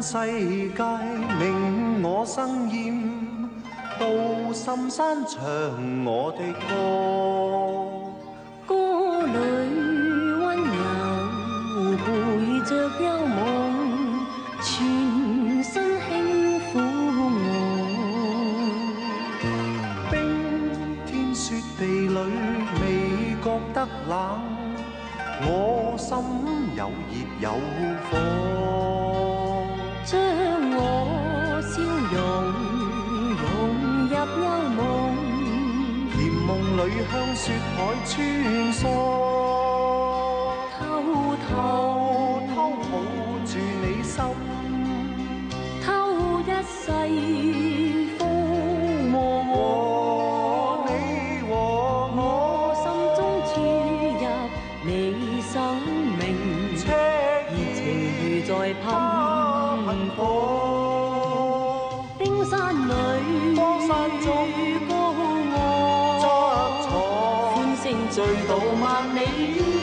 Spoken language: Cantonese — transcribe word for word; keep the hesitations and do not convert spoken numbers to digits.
世界令我生厭，到深山唱我的歌。 歌裏溫柔陪着幽夢，全身輕撫我。 冰天雪地裏未覺得冷，我心有熱有火。 將我笑容融入幽夢， 甜夢裏向雪海穿梭， 偷偷偷抱住你心， 偷一世風和你和我心中注入你生命，熱情如在噴火。冰山裏高我，歡聲醉到萬里。